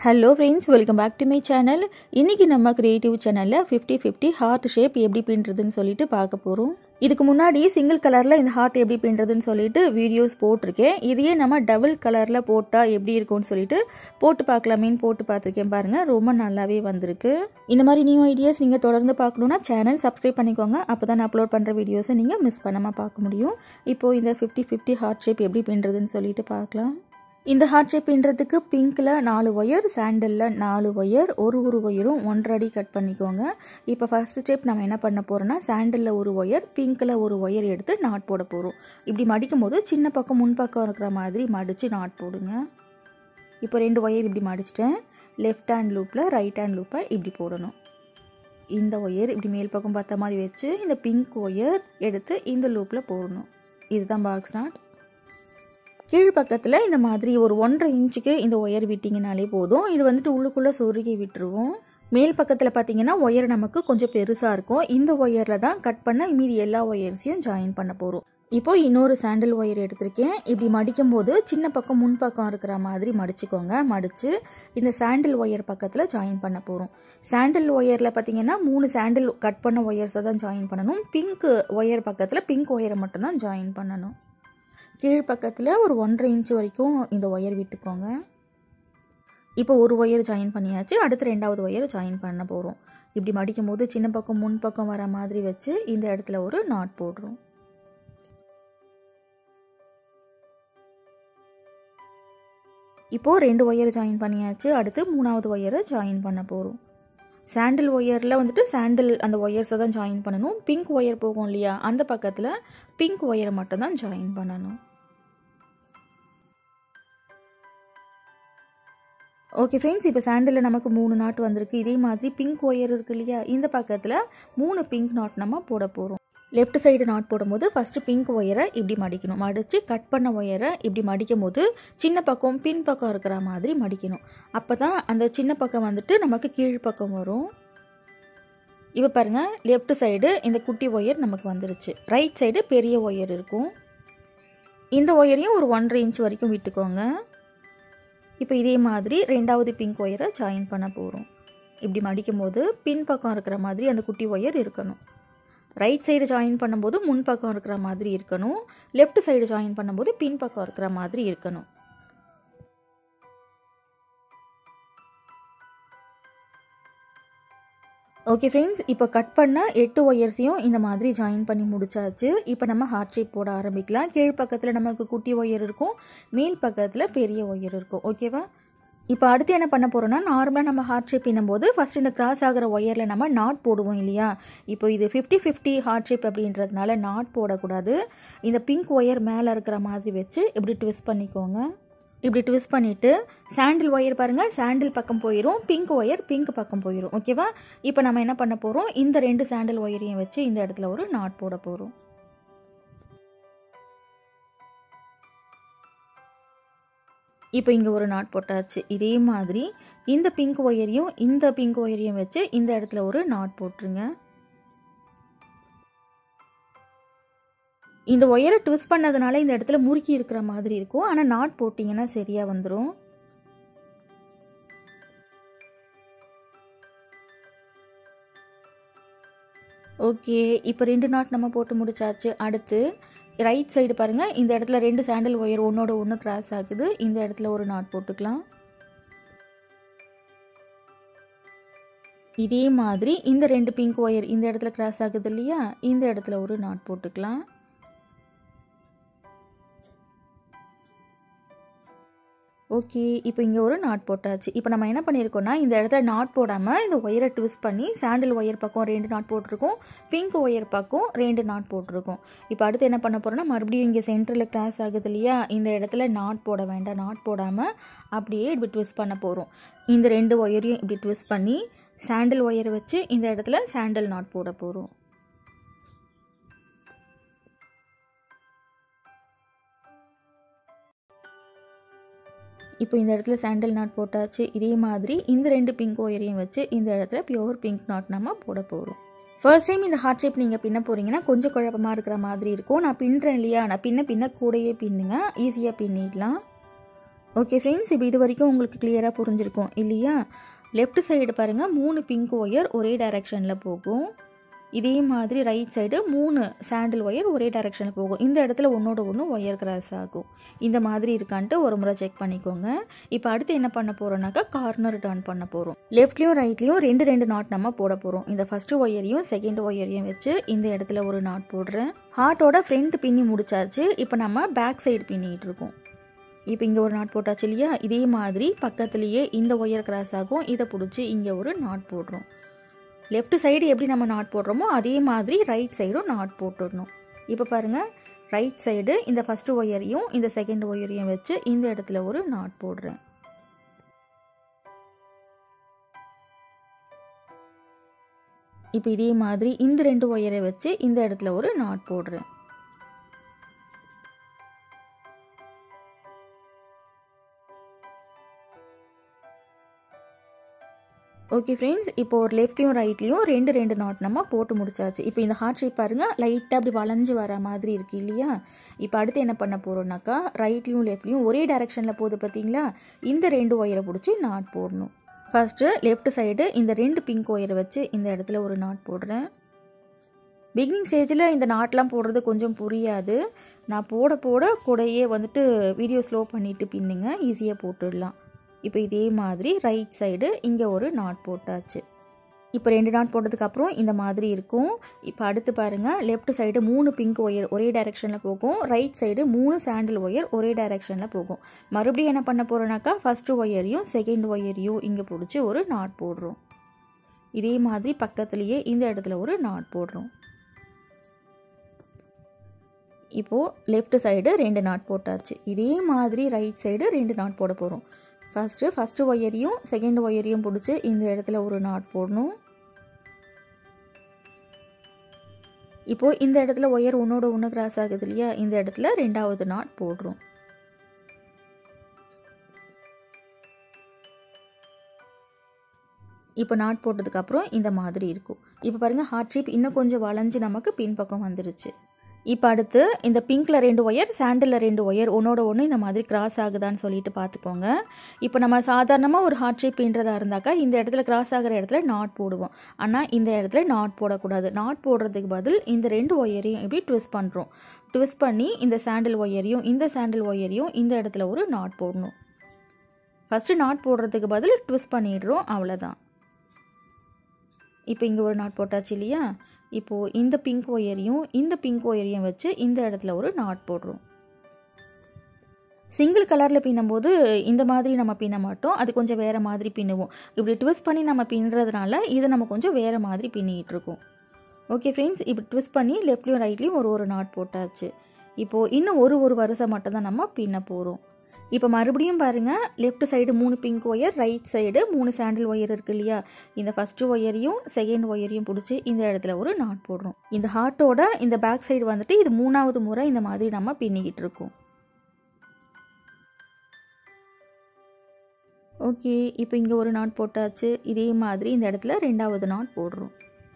Hello friends, welcome back to my channel. இன்னைக்கு நம்ம creative சேனல்ல 50-50 ஹார்ட் ஷேப் எப்படி பின்றதுன்னு சொல்லிட்டு பார்க்க போறோம். இதுக்கு முன்னாடி சிங்கிள் கலர்ல இந்த ஹார்ட் எப்படி பின்றதுன்னு சொல்லிட்டு வீடியோஸ் போட்டுருக்கேன். இதையே நம்ம டபுள் கலர்ல போட்டா எப்படி இருக்கும்னு சொல்லிட்டு போட்டு பார்க்கலாமேன்னு போட்டு பார்த்துருக்கேன். பாருங்க, ரொம்ப நல்லாவே வந்திருக்கு. இந்த மாதிரி நியூ ஐடியாஸ் நீங்க தொடர்ந்து பார்க்கணும்னா சேனல் சப்ஸ்கிரைப் பண்ணிக்கோங்க. அப்பதான் நான் அப்லோட் பண்ற வீடியோஸை நீங்க மிஸ் பண்ணாம பார்க்க முடியும். இப்போ இந்த 50-50 ஹார்ட் ஷேப் எப்படி பின்றதுன்னு சொல்லிட்டு பார்க்கலாம். இந்த ஹார்ட் ஷேப் பின்றதுக்கு பிங்க்ல 4 ஒயர், சாண்டல்ல 4 ஒயர், ஒரு ஒயரும் 1.5 அடி கட் பண்ணிக்கோங்க. இப்போ ஃபர்ஸ்ட் ஸ்டெப் நம்ம என்ன பண்ண போறோம்னா, சாண்டல்ல ஒரு ஒயர், பிங்க்ல ஒரு ஒயர் எடுத்து நாட் போட போறோம். இப்படி மடிக்கும் போது சின்ன பக்கம் முன் பக்கம் இருக்கிற மாதிரி மடிச்சு நாட் போடுங்க. இப்போ 2 ஒயர் இப்படி மடிச்சிட்டேன். லெஃப்ட் ஹேண்ட் லூப்ல ரைட் ஹேண்ட் லூப்பை இப்படி போடணும். இந்த ஒயர் இப்படி மேல் பக்கம் பார்த்த மாதிரி வச்சு இந்த பிங்க் ஒயர் எடுத்து இந்த லூப்ல போடணும். இதுதான் பாக்ஸ் நாட். கீழ் பக்கத்தில் இந்த மாதிரி ஒரு 1.5 இன்ச்சுக்கு இந்த ஒயர் விட்டிங்கனாலே போதும். இது வந்துட்டு உள்ளுக்குள்ளே சொருகி விட்டுருவோம். மேல் பக்கத்தில் பார்த்தீங்கன்னா ஒயர் நமக்கு கொஞ்சம் பெருசாக இருக்கும். இந்த ஒயரில் தான் கட் பண்ண மீதி எல்லா ஒயர்ஸையும் ஜாயின் பண்ண போகிறோம். இப்போ இன்னொரு சாண்டில் ஒயர் எடுத்திருக்கேன். இப்படி மடிக்கும் போது சின்ன பக்கம் முன் பக்கம் இருக்கிற மாதிரி மடிச்சுக்கோங்க. மடித்து இந்த சாண்டில் ஒயர் பக்கத்தில் ஜாயின் பண்ண போகிறோம். சாண்டில் ஒயரில் பார்த்தீங்கன்னா 3 சாண்டில் கட் பண்ண ஒயர்ஸை தான் ஜாயின் பண்ணணும். பிங்க் ஒயர் பக்கத்தில் பிங்க் ஒயரை மட்டும்தான் ஜாயின் பண்ணணும். கீழ் பக்கத்தில் ஒரு 1.5 இன்ச்சு வரைக்கும் இந்த ஒயர் விட்டுக்கோங்க. இப்போ ஒரு ஒயர் ஜாயின் பண்ணியாச்சு. அடுத்து 2வது ஒயர் ஜாயின் பண்ண போகிறோம். இப்படி மடிக்கும் போது சின்ன பக்கம் முன் பக்கம் வர மாதிரி வச்சு இந்த இடத்துல ஒரு நாட் போடுறோம். இப்போ 2 ஒயர் ஜாயின் பண்ணியாச்சு. அடுத்து 3வது ஒயரை ஜாயின் பண்ண போகிறோம். சாண்டில் ஒயரில் வந்துட்டு சாண்டில் அந்த ஒயர்ஸை தான் ஜாயின் பண்ணணும். பிங்க் ஒயர் போகும் இல்லையா, அந்த பக்கத்தில் பிங்க் ஒயரை மட்டும் தான் ஜாயின் பண்ணணும். ஓகே ஃப்ரெண்ட்ஸ், இப்போ சாண்டிலில் நமக்கு 3 நாட் வந்திருக்கு. இதே மாதிரி பிங்க் ஒயர் இருக்கு இல்லையா, இந்த பக்கத்தில் 3 பிங்க் நாட் நம்ம போட போகிறோம். லெஃப்ட் சைடு நாட் போடும்போது ஃபஸ்ட்டு பிங்க் ஒயரை இப்படி மடிக்கணும். மடித்து கட் பண்ண ஒயரை இப்படி மடிக்கும் போது சின்ன பக்கம் பின் பக்கம் இருக்கிற மாதிரி மடிக்கணும். அப்போ தான் அந்த சின்ன பக்கம் வந்துட்டு நமக்கு கீழ் பக்கம் வரும். இப்போ பாருங்கள், லெஃப்ட் சைடு இந்த குட்டி ஒயர் நமக்கு வந்துருச்சு. ரைட் சைடு பெரிய ஒயர் இருக்கும். இந்த ஒயரையும் ஒரு 1.5 இன்ச் வரைக்கும் விட்டுக்கோங்க. இப்போ இதே மாதிரி 2வது பிங்க் ஒயரை ஜாயின் பண்ண போகிறோம். இப்படி மடிக்கும் போது பின் பக்கம் இருக்கிற மாதிரி அந்த குட்டி ஒயர் இருக்கணும். ரைட் சைடு ஜாயின் பண்ணும்போது முன் பக்கம் இருக்கிற மாதிரி இருக்கணும். லெஃப்ட் சைடு ஜாயின் பண்ணும்போது பின் பக்கம் இருக்கிற மாதிரி இருக்கணும். ஓகே ஃப்ரெண்ட்ஸ், இப்போ கட் பண்ண 8 ஒயர்ஸையும் இந்த மாதிரி ஜாயின் பண்ணி முடிச்சாச்சு. இப்போ நம்ம ஹார்ட் ஷேப் போட ஆரம்பிக்கலாம். கீழ் பக்கத்தில் நமக்கு குட்டி ஒயர் இருக்கும், மேல் பக்கத்தில் பெரிய ஒயர் இருக்கும். ஓகேவா? இப்போ அடுத்து என்ன பண்ண போகிறோம்னா, நார்மலாக நம்ம ஹார்ட் ஷேப் பின்னும்போது ஃபஸ்ட் இந்த கிராஸ் ஆகிற ஒயரில் நம்ம நாட் போடுவோம் இல்லையா. இப்போ இது 50-50 ஹார்ட் ஷேப் அப்படின்றதுனால நாட் போடக்கூடாது. இந்த பிங்க் ஒயர் மேலே இருக்கிற மாதிரி வச்சு இப்படி ட்விஸ்ட் பண்ணிக்கோங்க. இப்படி ட்விஸ்ட் பண்ணிவிட்டு சாண்டில் ஒயர் பாருங்கள், சாண்டில் பக்கம் போயிடும். பிங்க் ஒயர் பிங்க் பக்கம் போயிடும். ஓகேவா? இப்போ நம்ம என்ன பண்ண போகிறோம், இந்த 2 சாண்டில் ஒயரையும் வச்சு இந்த இடத்துல ஒரு நாட் போட போகிறோம். இப்போ இங்கே ஒரு நாட் போட்டாச்சு. இதே மாதிரி இந்த பிங்க் ஒயரையும் வச்சு இந்த இடத்துல ஒரு நாட் போட்டுருங்க. இந்த ஒயரை ட்விஸ்ட் பண்ணதுனால இந்த இடத்துல முறுக்கி இருக்கிற மாதிரி இருக்கும். ஆனால் நாட் போட்டிங்கன்னா சரியாக வந்துடும். ஓகே, இப்போ 2 நாட் நம்ம போட்டு முடிச்சாச்சு. அடுத்து ரைட் சைடு பாருங்கள், இந்த இடத்துல 2 சாண்டில் ஒயர் ஒன்றோட ஒன்று கிராஸ் ஆகுது. இந்த இடத்துல ஒரு நாட் போட்டுக்கலாம். இதே மாதிரி இந்த 2 பிங்க் ஒயர் இந்த இடத்துல கிராஸ் ஆகுது இல்லையா, இந்த இடத்துல ஒரு நாட் போட்டுக்கலாம். ஓகே, இப்போ இங்கே ஒரு நாட் போட்டாச்சு. இப்போ நம்ம என்ன பண்ணியிருக்கோம்னா, இந்த இடத்துல நாட் போடாமல் இந்த ஒயரை ட்விஸ்ட் பண்ணி சாண்டில் ஒயர் பக்கம் 2 நாட் போட்டிருக்கோம், பிங்க் ஒயர் பக்கம் 2 நாட் போட்டிருக்கோம். இப்போ அடுத்து என்ன பண்ண போகிறோம்னா, மறுபடியும் இங்கே சென்டரில் கிராஸ் ஆகுது இல்லையா, இந்த இடத்துல நாட் போட வேண்டாம். நாட் போடாமல் அப்படியே இப்படி ட்விஸ்ட் பண்ண போகிறோம். இந்த 2 ஒயரையும் இப்படி ட்விஸ்ட் பண்ணி சாண்டில் ஒயரை வச்சு இந்த இடத்துல சாண்டில் நாட் போட போகிறோம். இப்போ இந்த இடத்துல சாண்டில் நாட் போட்டாச்சு. இதே மாதிரி இந்த 2 பிங்க் ஒயரையும் வச்சு இந்த இடத்துல பியூர் பிங்க் நாட் நம்ம போட போகிறோம். ஃபர்ஸ்ட் டைம் இந்த ஹார்ட் ஷேப் நீங்கள் பின்ன போகிறீங்கன்னா கொஞ்சம் குழப்பமாக இருக்கிற மாதிரி இருக்கும். நான் பின்னுறேன் இல்லையா, நான் பின்ன கூடையே பின்னுங்க, ஈஸியாக பின்னிடலாம். ஓகே ஃப்ரெண்ட்ஸ், இப்போ இது வரைக்கும் உங்களுக்கு கிளியராக புரிஞ்சிருக்கும் இல்லையா? லெஃப்ட் சைடு பாருங்கள் 3 பிங்க் ஒயர் ஒரே டைரெக்ஷனில் போகும். இதே மாதிரி ரைட் சைடு 3 சாண்டில் ஒயர் ஒரே டைரெக்ஷனில் போகும். இந்த இடத்துல ஒன்றோட ஒன்று ஒயர் கிராஸ் ஆகும். இந்த மாதிரி இருக்கான்ட்டு ஒரு முறை செக் பண்ணிக்கோங்க. இப்போ அடுத்து என்ன பண்ண போகிறோம்னாக்கா கார்னர் டர்ன் பண்ண போகிறோம். லெஃப்ட்லேயும் ரைட்லேயும் 2 நாட் நம்ம போட போகிறோம். இந்த ஃபஸ்ட்டு ஒயரையும் செகண்ட் ஒயரையும் வச்சு இந்த இடத்துல ஒரு நாட் போடுறேன். ஹார்ட்டோட ஃப்ரண்ட் பின்னி முடிச்சாச்சு. இப்போ நம்ம பேக் சைடு பின்னிட்டு இருக்கோம். இப்போ இங்கே ஒரு நாட் போட்டாச்சு இல்லையா? இதே மாதிரி பக்கத்துலேயே இந்த ஒயர் கிராஸ் ஆகும். இதை பிடிச்சி இங்கே ஒரு நாட் போடுறோம். லெஃப்ட் சைடு எப்படி நம்ம நாட் போடுறோமோ அதே மாதிரி ரைட் சைடும் நாட் போட்டுடணும். இப்போ பாருங்கள், ரைட் சைடு இந்த ஃபஸ்ட்டு ஒயரையும் இந்த செகண்ட் ஒயரையும் வச்சு இந்த இடத்துல ஒரு நாட் போடுறேன். இப்போ இதே மாதிரி இந்த 2 ஒயரை வச்சு இந்த இடத்துல ஒரு நாட் போடுறேன். ஓகே ஃப்ரெண்ட்ஸ், இப்போ ஒரு லெஃப்ட்லையும் ரைட்லேயும் 2 நாட் நம்ம போட்டு முடிச்சாச்சு. இப்போ இந்த ஹார்ட் ஷேப் பாருங்கள், லைட்டாக அப்படி வளைஞ்சு வர மாதிரி இருக்குது இல்லையா? இப்போ அடுத்து என்ன பண்ண போகிறோம்னாக்கா ரைட்லேயும் லெஃப்ட்லையும் ஒரே டைரெக்ஷனில் போகுது பார்த்தீங்களா? இந்த 2 ஒயரை பிடிச்சி நாட் போடணும். ஃபஸ்ட்டு லெஃப்ட் சைடு இந்த 2 பிங்க் ஒயரை வச்சு இந்த இடத்துல ஒரு நாட் போடுறேன். பிகினிங் ஸ்டேஜில் இந்த நாட்லாம் போடுறது கொஞ்சம் புரியாது. நான் போட கூடையே வந்துட்டு வீடியோ ஸ்லோ பண்ணிவிட்டு பின்னுங்க, ஈஸியாக போட்டுடலாம். இப்போ இதே மாதிரி ரைட் சைடு இங்கே ஒரு நாட் போட்டாச்சு. இப்போ 2 நாட் போட்டதுக்கப்புறம் இந்த மாதிரி இருக்கும். இப்போ அடுத்து பாருங்கள், லெஃப்ட் சைடு 3 பிங்க் ஒயர் ஒரே டைரெக்ஷனில் போகும். ரைட் சைடு 3 சாண்டில் ஒயர் ஒரே டைரெக்ஷனில் போகும். மறுபடியும் என்ன பண்ண போகிறோன்னாக்கா ஃபஸ்ட்டு ஒயரையும் செகண்ட் ஒயரையும் இங்கே பிடிச்சி ஒரு நாட் போடுறோம். இதே மாதிரி பக்கத்துலேயே இந்த இடத்துல ஒரு நாட் போடுறோம். இப்போது லெஃப்ட் சைடு 2 நாட் போட்டாச்சு. இதே மாதிரி ரைட் சைடு 2 நாட் போட போகிறோம். ஃபஸ்ட்டு ஒயரையும் செகண்ட் ஒயரையும் பிடிச்சி இந்த இடத்துல ஒரு நாட் போடணும். இப்போது இந்த இடத்துல ஒயர் ஒன்றோட ஒன்று கிராஸ் ஆகுது இல்லையா? இந்த இடத்துல 2வது நாட் போடுறோம். இப்போ நாட் போட்டதுக்கப்புறம் இந்த மாதிரி இருக்கும். இப்போ பாருங்கள், ஹார்ட் ஷேப் இன்னும் கொஞ்சம் வளைஞ்சு நமக்கு பின்பக்கம் வந்துருச்சு. இப்போ அடுத்து இந்த பிங்க்கில் 2 ஒயர் சாண்டில் 2 ஒயர் ஒன்றோட ஒன்று இந்த மாதிரி கிராஸ் ஆகுதான்னு சொல்லிட்டு பார்த்துக்கோங்க. இப்போ நம்ம சாதாரணமாக ஒரு ஹார்ட் ஷேப் பின்றதா இருந்தாக்கா இந்த இடத்துல கிராஸ் ஆகிற இடத்துல நாட் போடுவோம். ஆனால் இந்த இடத்துல நாட் போடக்கூடாது. நாட் போடுறதுக்கு பதில் இந்த 2 ஒயரையும் இப்படி ட்விஸ்ட் பண்ணுறோம். ட்விஸ்ட் பண்ணி இந்த சாண்டில் ஒயரையும் இந்த சாண்டில் ஒயரையும் இந்த இடத்துல ஒரு நாட் போடணும். ஃபஸ்ட்டு நாட் போடுறதுக்கு பதில் ட்விஸ்ட் பண்ணிடுறோம், அவ்வளோதான். இப்போ இங்கே ஒரு நாட் போட்டாச்சு இல்லையா? இப்போது இந்த பிங்க் ஒயரையும் வச்சு இந்த இடத்துல ஒரு நாட் போடுறோம். சிங்கிள் கலரில் பின்னும்போது இந்த மாதிரி நம்ம பின்ன மாட்டோம், அது கொஞ்சம் வேறு மாதிரி பின்னுவோம். இப்படி ட்விஸ்ட் பண்ணி நம்ம பின்னுறதுனால இதை நம்ம கொஞ்சம் வேறு மாதிரி பின்னிகிட்டு இருக்கோம். ஓகே ஃப்ரெண்ட்ஸ், இப்படி ட்விஸ்ட் பண்ணி லெஃப்ட்லையும் ரைட்லேயும் ஒரு நாட் போட்டாச்சு. இப்போது இன்னும் ஒரு வரிசை மட்டும் தான் நம்ம பின்ன போகிறோம். இப்போ மறுபடியும் பாருங்கள், left side 3 pink wire, right side 3 சாண்டில் ஒயர் இருக்குது இல்லையா? இந்த ஃபஸ்ட்டு ஒயரையும் செகண்ட் ஒயரையும் பிடிச்சி இந்த இடத்துல ஒரு நாட் போடுறோம். இந்த ஹார்ட்டோட இந்த பேக் சைடு வந்துட்டு இது 3வது முறை இந்த மாதிரி நம்ம பின்னிக்கிட்டு இருக்கோம். ஓகே, இப்போ இங்கே ஒரு நாட் போட்டாச்சு. இதே மாதிரி இந்த இடத்துல 2வது நாட் போடுறோம்.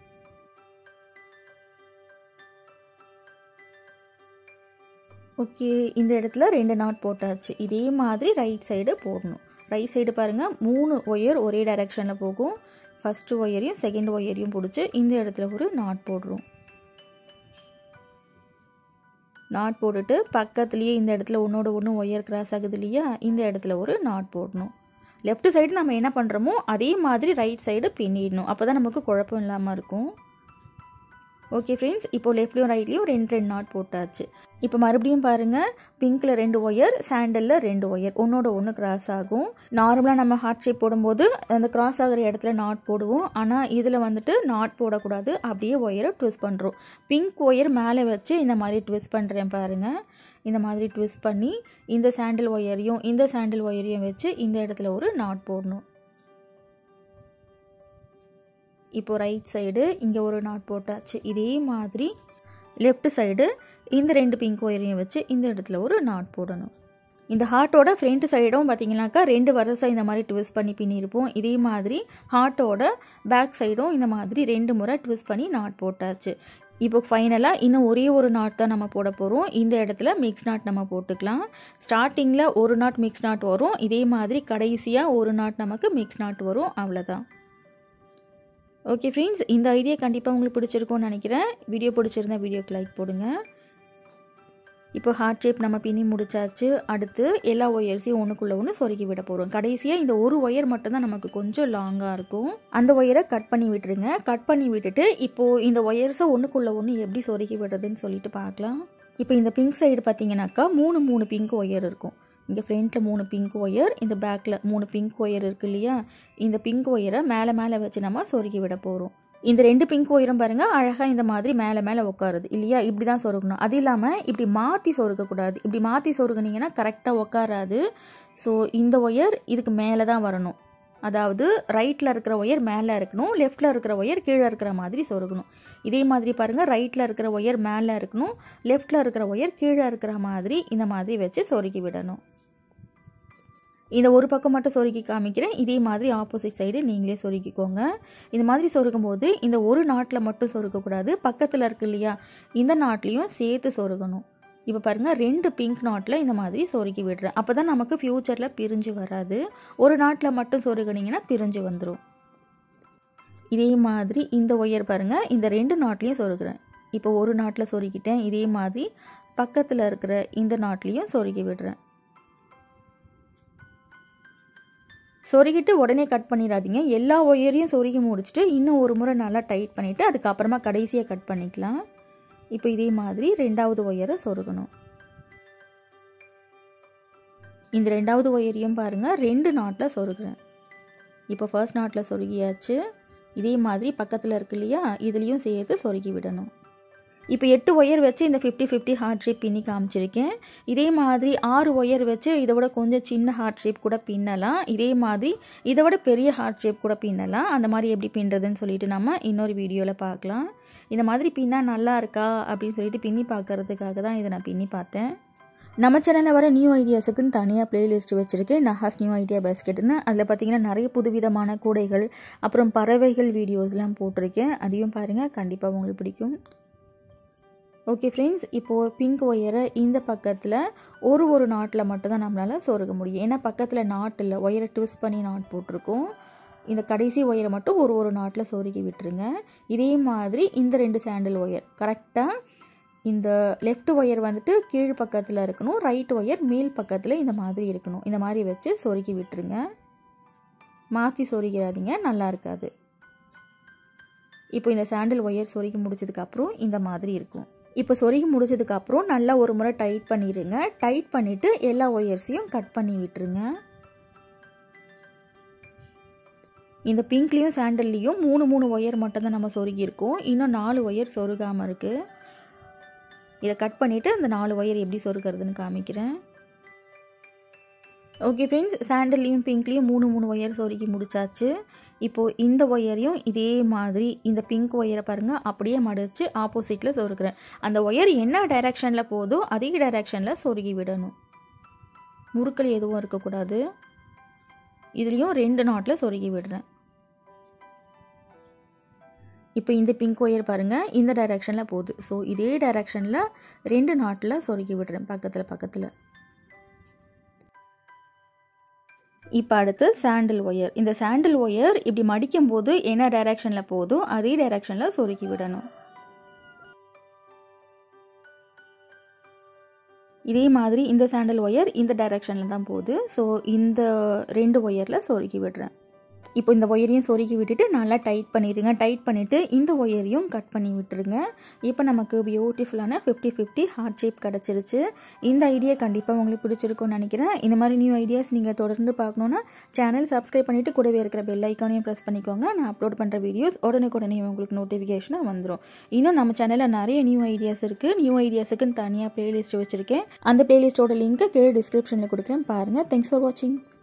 ஓகே, இந்த இடத்துல 2 நாட் போட்டாச்சு. இதே மாதிரி ரைட் சைடு போடணும். ரைட் சைடு பாருங்கள், 3 ஒயர் ஒரே டைரெக்ஷனில் போகும். ஃபஸ்ட்டு ஒயரையும் செகண்ட் ஒயரையும் பிடிச்சி இந்த இடத்துல ஒரு நாட் போடுறோம். நாட் போட்டுட்டு பக்கத்துலேயே இந்த இடத்துல ஒன்றோட ஒன்று ஒயர் கிராஸ் ஆகுது இல்லையா? இந்த இடத்துல ஒரு நாட் போடணும். லெஃப்ட் சைடு நம்ம என்ன பண்ணுறோமோ அதே மாதிரி ரைட் சைடு பின்னிடணும். அப்போ தான் நமக்கு குழப்பம் இல்லாமல் இருக்கும். ஓகே ஃப்ரெண்ட்ஸ், இப்போ லெஃப்ட்லையும் ரைட்லையும் 2 நாட் போட்டாச்சு. இப்போ மறுபடியும் பாருங்கள், பிங்க்கில் 2 ஒயர், சாண்டலில் 2 ஒயர் ஒன்றோட ஒன்று கிராஸ் ஆகும். நார்மலாக நம்ம ஹார்ட் ஷேப் போடும்போது அந்த கிராஸ் ஆகிற இடத்துல நாட் போடுவோம். ஆனால் இதில் வந்துட்டு நாட் போடக்கூடாது, அப்படியே ஒயரை ட்விஸ்ட் பண்ணுறோம். பிங்க் ஒயர் மேலே வச்சு இந்த மாதிரி ட்விஸ்ட் பண்ணுறேன் பாருங்கள். இந்த மாதிரி ட்விஸ்ட் பண்ணி இந்த சாண்டில் ஒயரையும் வச்சு இந்த இடத்துல ஒரு நாட் போடணும். இப்போ ரைட் சைடு இங்கே ஒரு நாட் போட்டாச்சு. இதே மாதிரி லெஃப்ட் சைடு இந்த 2 பிங்க் ஒயரையும் வச்சு இந்த இடத்துல ஒரு நாட் போடணும். இந்த ஹார்ட்டோட ஃப்ரண்ட் சைடும் பார்த்தீங்கன்னாக்கா 2 வரிசை இந்த மாதிரி ட்விஸ்ட் பண்ணி பின்னிருப்போம். இதே மாதிரி ஹார்ட்டோட பேக் சைடும் இந்த மாதிரி 2 முறை ட்விஸ்ட் பண்ணி நாட் போட்டாச்சு. இப்போ ஃபைனலாக இன்னும் ஒரே ஒரு நாட் தான் நம்ம போட போகிறோம். இந்த இடத்துல மிக்ஸ் நாட் நம்ம போட்டுக்கலாம். ஸ்டார்டிங்கில் ஒரு நாட் மிக்ஸ் நாட் வரும். இதே மாதிரி கடைசியாக ஒரு நாட் நமக்கு மிக்ஸ் நாட் வரும். அவ்வளோதான். ஓகே ஃப்ரெண்ட்ஸ், இந்த ஐடியா கண்டிப்பாக உங்களுக்கு பிடிச்சிருக்கும்னு நினைக்கிறேன். வீடியோ பிடிச்சிருந்தா வீடியோக்கு லைக் போடுங்க. இப்போ ஹார்ட் ஷேப் நம்ம பின்னி முடிச்சாச்சு. அடுத்து எல்லா ஒயர்ஸையும் ஒன்றுக்குள்ளே ஒன்று சொருகி விட போகிறோம். கடைசியாக இந்த ஒரு ஒயர் மட்டும்தான் நமக்கு கொஞ்சம் லாங்காக இருக்கும். அந்த ஒயரை கட் பண்ணி விட்டுருங்க. கட் பண்ணி விட்டுட்டு இப்போது இந்த ஒயர்ஸை ஒன்றுக்குள்ளே ஒன்று எப்படி சொருகி விடுறதுன்னு சொல்லிட்டு பார்க்கலாம். இப்போ இந்த பிங்க் சைடு பார்த்தீங்கன்னாக்கா மூணு பிங்க் ஒயர் இருக்கும். இங்கே ஃப்ரண்ட்டில் 3 பிங்க் ஒயர், இந்த பேக்கில் 3 பிங்க் ஒயர் இருக்குது இல்லையா? இந்த பிங்க் ஒயரை மேலே வச்சு நம்ம சொருகி விட போகிறோம். இந்த 2 பிங்க் ஒயரும் பாருங்கள் அழகாக இந்த மாதிரி மேலே உட்காருது இல்லையா? இப்படி தான் சொருகணும். அது இல்லாமல் இப்படி மாற்றி சொருகக்கூடாது. இப்படி மாற்றி சொருகுனீங்கன்னா கரெக்டாக உட்காராது. ஸோ இந்த ஒயர் இதுக்கு மேலே தான் வரணும். அதாவது ரைட்டில் இருக்கிற ஒயர் மேலே இருக்கணும், லெஃப்டில் இருக்கிற ஒயர் கீழே இருக்கிற மாதிரி சொருகணும். இதே மாதிரி பாருங்கள், ரைட்டில் இருக்கிற ஒயர் மேலே இருக்கணும், லெஃப்டில் இருக்கிற ஒயர் கீழே இருக்கிற மாதிரி இந்த மாதிரி வச்சு சொருகி விடணும். இந்த ஒரு பக்கம் மட்டும் சொருகி காமிக்கிறேன். இதே மாதிரி ஆப்போசிட் சைடு நீங்களே சொருகிக்கோங்க. இந்த மாதிரி சொருகும் போது இந்த ஒரு நாட்டில் மட்டும் சொருகக்கூடாது, பக்கத்தில் இருக்கு இல்லையா இந்த நாட்லேயும் சேர்த்து சொருகணும். இப்போ பாருங்கள் 2 பிங்க் நாட்டில் இந்த மாதிரி சொருகி விடுறேன். அப்போ தான் நமக்கு ஃப்யூச்சரில் பிரிஞ்சு வராது. ஒரு நாட்டில் மட்டும் சொருகினீங்கன்னா பிரிஞ்சு வந்துடும். இதே மாதிரி இந்த ஒயர் பாருங்கள், இந்த 2 நாட்லேயும் சொருகிறேன். இப்போ ஒரு நாட்டில் சொருகிட்டேன். இதே மாதிரி பக்கத்தில் இருக்கிற இந்த நாட்லேயும் சொருகி விடுறேன். சொருகிட்டு உடனே கட் பண்ணிடாதீங்க. எல்லா ஒயரையும் சொருகி முடிச்சுட்டு இன்னும் ஒரு முறை நல்லா டைட் பண்ணிவிட்டு அதுக்கப்புறமா கடைசியாக கட் பண்ணிக்கலாம். இப்போ இதே மாதிரி 2வது ஒயரை சொருகணும். இந்த 2வது ஒயரையும் பாருங்கள் 2 நாட்டில் சொருகிறேன். இப்போ ஃபர்ஸ்ட் நாட்டில் சொருகியாச்சு. இதே மாதிரி பக்கத்தில் இருக்கு இல்லையா இதுலேயும் சேர்த்து சொருகி விடணும். இப்போ 8 ஒயர் வச்சு இந்த 50-50 ஹார்ட் ஷேப் பின்னி காமிச்சிருக்கேன். இதே மாதிரி 6 ஒயர் வச்சு இதை விட கொஞ்சம் சின்ன ஹார்ட் ஷேப் கூட பின்னலாம். இதே மாதிரி இதை விட பெரிய ஹார்ட் ஷேப் கூட பின்னலாம். அந்த மாதிரி எப்படி பின்னுறதுன்னு சொல்லிட்டு நம்ம இன்னொரு வீடியோவில் பார்க்கலாம். இந்த மாதிரி பின்னா நல்லா இருக்கா அப்படின்னு சொல்லிட்டு பின்னி பார்க்கறதுக்காக தான் இதை நான் பின்னி பார்த்தேன். நம்ம சேனலில் வர நியூ ஐடியாஸுக்குன்னு தனியாக பிளேலிஸ்ட் வச்சுருக்கேன், நஹாஸ் நியூ ஐடியா பேஸ்கெட்னு. அதில் பார்த்தீங்கன்னா நிறைய புதுவிதமான கூடைகள் அப்புறம் பறவைகள் வீடியோஸ்லாம் போட்டிருக்கேன். அதையும் பாருங்கள், கண்டிப்பாக உங்களுக்கு பிடிக்கும். ஓகே ஃப்ரெண்ட்ஸ், இப்போது பிங்க் ஒயரை இந்த பக்கத்தில் ஒரு நாட்டில் மட்டும்தான் நம்மளால் சொருக முடியும். ஏன்னா பக்கத்தில் நாட் இல்லை, ஒயரை ட்விஸ்ட் பண்ணி நாட் போட்டிருக்கோம். இந்த கடைசி ஒயரை மட்டும் ஒரு நாட்டில் சொருகி விட்டுருங்க. இதே மாதிரி இந்த 2 சாண்டில் ஒயர் கரெக்டாக இந்த லெஃப்ட் ஒயர் வந்துட்டு கீழ் பக்கத்தில் இருக்கணும், ரைட் ஒயர் மேல் பக்கத்தில் இந்த மாதிரி இருக்கணும். இந்த மாதிரி வச்சு சொருகி விட்டுருங்க. மாற்றி சொருகிறாதீங்க, நல்லா இருக்காது. இப்போ இந்த சாண்டில் ஒயர் சொருகி முடிச்சதுக்கப்புறம் இந்த மாதிரி இருக்கும். இப்போ சொருகி முடிச்சதுக்கப்புறம் நல்லா ஒரு முறை டைட் பண்ணிடுங்க. டைட் பண்ணிவிட்டு எல்லா ஒயர்ஸையும் கட் பண்ணி விட்டுருங்க. இந்த பிங்க்லேயும் சாண்டல்லையும் 3 ஒயர் மட்டும்தான் நம்ம சொருகியிருக்கோம். இன்னும் 4 ஒயர் சொருகாமல் இருக்குது. இதை கட் பண்ணிவிட்டு அந்த 4 ஒயர் எப்படி சொருகிறதுன்னு காமிக்கிறேன். ஓகே ஃப்ரெண்ட்ஸ், சாண்டல்லையும் பிங்க்லேயும் 3 ஒயர் சொருகி முடிச்சாச்சு. இப்போது இந்த ஒயரையும் இதே மாதிரி இந்த பிங்க் ஒயரை பாருங்கள் அப்படியே மடித்து ஆப்போசிட்டில் சொருகிறேன். அந்த ஒயர் என்ன டைரெக்ஷனில் போதோ அதே டைரெக்ஷனில் சொருகி விடணும். முறுக்கள் எதுவும் இருக்கக்கூடாது. இதுலேயும் 2 நாட்டில் சொருகி விடுறேன். இப்போ இந்த பிங்க் ஒயர் பாருங்கள் இந்த டைரெக்ஷனில் போகுது. ஸோ இதே டைரெக்ஷனில் 2 நாட்டில் சொருகி விடுறேன் பக்கத்தில். இப்போ அடுத்து சாண்டில் ஒயர். இந்த சாண்டில் ஒயர் இப்படி மடிக்கும் போது என்ன டைரெக்ஷனில் போதோ அதே டைரெக்ஷனில் சொருகி விடணும். இதே மாதிரி இந்த சாண்டில் ஒயர் இந்த டைரெக்ஷனில் தான் போகுது. ஸோ இந்த 2 ஒயரில் சொருகி விடுறேன். இப்போ இந்த ஒயரையும் சொருகி விட்டுட்டு நல்லா டைட் பண்ணிடுங்க. டைட் பண்ணிவிட்டு இந்த ஒயரையும் கட் பண்ணி விட்டுருங்க. இப்போ நமக்கு பியூட்டிஃபுல்லான 50-50 ஹார்ட் ஷேப் கிடச்சிருச்சு. இந்த ஐடியா கண்டிப்பாக உங்களுக்கு பிடிச்சிருக்கும்னு நினைக்கிறேன். இந்த மாதிரி நியூ ஐடியாஸ் நீங்கள் தொடர்ந்து பார்க்கணுன்னா சேனல் சப்ஸ்கிரைப் பண்ணிவிட்டு கூடவே இருக்கிற பெல் ஐக்கானையும் ப்ரெஸ் பண்ணிக்கோங்க. நான் அப்லோட் பண்ணுற வீடியோஸ் உடனே உங்களுக்கு நோட்டிஃபிகேஷனாக வந்துடும். இன்னும் நம்ம சேனலில் நிறைய நியூ ஐடியாஸ் இருக்குது. நியூ ஐடியாஸுக்குன்னு தனியாக பிளேலிஸ்ட் வச்சுருக்கேன். அந்த பிளேலிஸ்ட்டோட லிங்க்கை கீழே டிஸ்கிரிப்ஷனில் கொடுக்குறேன், பாருங்கள். தேங்க்ஸ் ஃபார் வாட்சிங்.